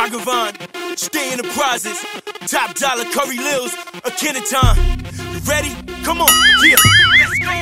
Ragavan, stay in the prizes. Top dollar Curry Lils, a Kenneton. You ready? Come on, yeah, let's go.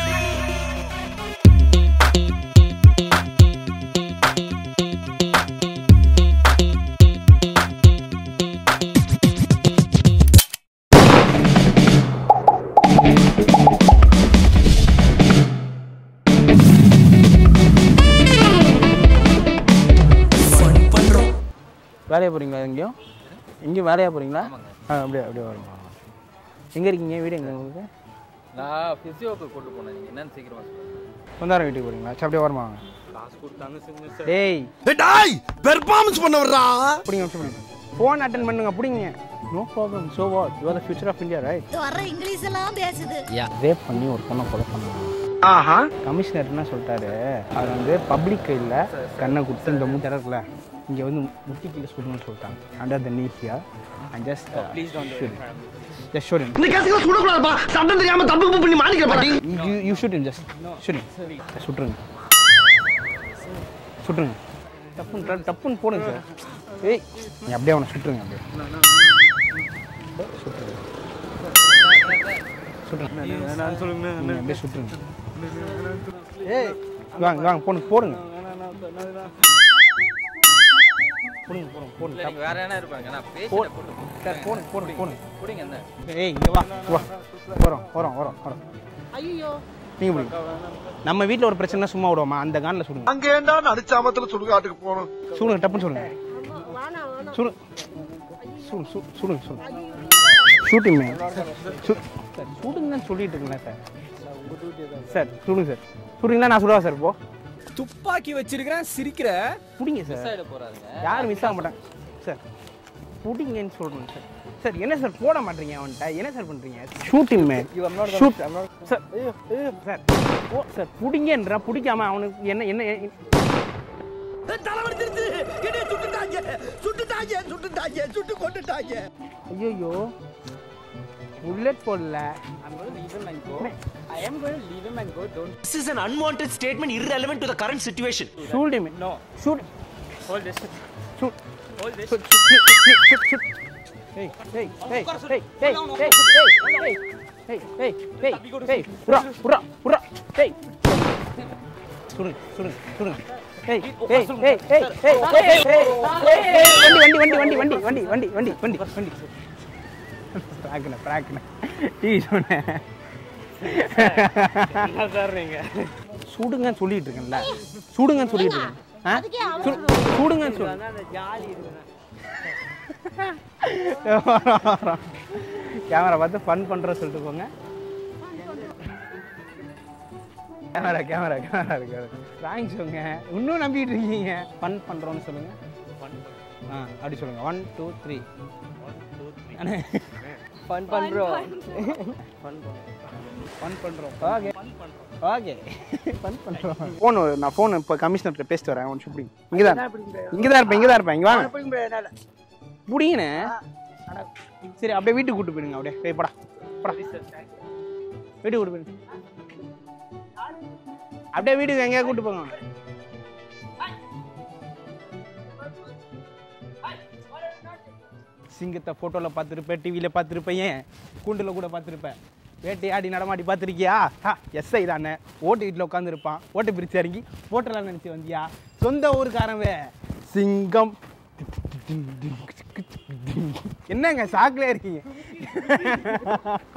வேலையா போகிறீங்களா எங்கேயும் வேலையாக போகிறீங்களா? அப்படியே வருமா. எங்கே இருக்கீங்க? வீடு எங்கே உங்களுக்கு? நான் ஃபிசியோக்கு கொண்டு போனேன். நீங்கள் என்னன்னு சீக்கிரமாக சொல்லுங்கள். சொந்தாரம் வீட்டுக்கு போகிறீங்களா? சரி, அப்படியே வருமா. காசு கொடுத்தாங்க. டேய் பெர்ஃபார்மன்ஸ் பண்ண வர்றா. பிடிங்க ஃபோன் அட்டென்ட் பண்ணுங்க. பிடிங்க. No problem. So what, you are the future of India, right? வர இங்கிலீஷ் எல்லாம் பேசுது. ரேப் பண்ணி ஒரு பொண்ணை கொலை பண்ணாங்க. கமிஷனர் என்ன சொல்லிட்டாரு, அது வந்து பப்ளிக் இல்லை, கண்ணை கொடுத்து இந்த மூட்டை இருக்குல்ல இங்கே வந்து முட்டி கீழே சுடணும்னு சொல்லிட்டாங்க. Under the knee here and just please don't just shoot him. இந்த கேஸ்ல சுடக்கூடாதுப்பா. சட்டம் தெரியாம தப்பு பண்ணி மாட்டிக்க பாட்டி. You shoot him. Just shoot him. சுட்டுருங்க. டப்புன்னு போடுங்க சார். ஏய், நீ அப்படியே அவனை சுட்டுருங்க. அப்படியே அப்படியே சுட்டுருங்க. ஏய், வாங்க போடுங்க. போடுங்க. வேற என்ன இருப்பாங்க? நான் போடுங்க. பிடிங்க என்ன? ஏய், இங்கே வா. வரோம். ஐயோ, நீங்க போடுங்க. நம்ம வீட்டில் ஒரு பிரச்சனை சும்மா விடுவோமா? அந்த கானில் சுடுங்க. அங்க ஏண்டா நடிச்சாமத்துல சுடுகாட்டுக்கு போகணும். சுடுங்க, டப்புன்னு சுடுங்க. சுடுங்க. ஷூட்டிங் சார், சுடுங்கன்னு சொல்லிட்டு இருக்கேன் சார். சுடுங்க சார். சுடுறீங்களா? நான் சுடுவா சார். இப்போ துப்பாக்கி வச்சிருக்கிறேன், சிரிக்கிற. புடிங்க சார். சைடு போறாருங்க. யாரும் மிஸ் ஆக மாட்டாங்க சார். புடிங்கன்னு சொல்றேன் சார். சார் என்ன சார் போட மாட்டீங்க அவன்கிட்ட? என்ன சார் பண்றீங்க? Shooting man. Shoot sir. Sir oh sir, புடிங்கன்றா. பிடிக்காம அவனுக்கு என்ன ஐயோ புல்லட் போடல. I am going to leave him and go. Don't This is an unwanted statement irrelevant to the current situation. shoot him. No. Shoot. hold this. Shoot. Hold this. Shoot. Hey. Pura. Hey. Surung. Hey. வண்டி. பிராக்ன. Tea சொன்னேன். சுடுங்கன்னு சொல்லிட்டு இருக்கேன்ல. சுடுங்கன்னு சொல்லிட்டு இருக்கேன். சுடுங்கன்னு சொல்லு. Jolly இருக்கு. Camera பார்த்து fun பண்ற சொல்லிட்டு போங்க. கேமரா இருக்காது. தேங்க்ஸ்ங்க. இன்னும் நம்பிட்டு இருக்கீங்க. ஃபன் பண்றோம்னு சொல்லுங்க. அப்படி சொல்லுங்க. 1 2 3. ஃபன் பண்றோம். ஓகே ஃபன் பண்றோம். ஃபோன் இப்போ கமிஷனர்கிட்ட பேசிட்டு வரேன். One shooting. இங்கே தான் இருப்பேன். இங்கே வாங்க. புடிங்கண்ணே. சரி, அப்படியே வீட்டுக்கு கூட்டு போயிடுங்க. அப்படியே போடா. வீட்டுக்கு கூட்டு போயிடுங்க. அப்படியே வீட்டுக்கு எங்கேயா கூட்டு போங்க. சிங்கத்தை ஃபோட்டோவில் பார்த்துருப்பேன், டிவியில் பார்த்துருப்பேன், ஏன் கூண்டில் கூட பார்த்துருப்பேன். வேட்டையாடி நடமாடி பார்த்துருக்கியா? எஸ்ஐ தானே. ஓட்டு வீட்டில் உட்காந்துருப்பான். ஓட்டை பிரித்து இறங்கி ஓட்டெல்லாம் நினச்சி வந்தியா? சொந்த ஊருக்காரவே சிங்கம். என்னங்க சாக்கிலே இருக்கீங்க?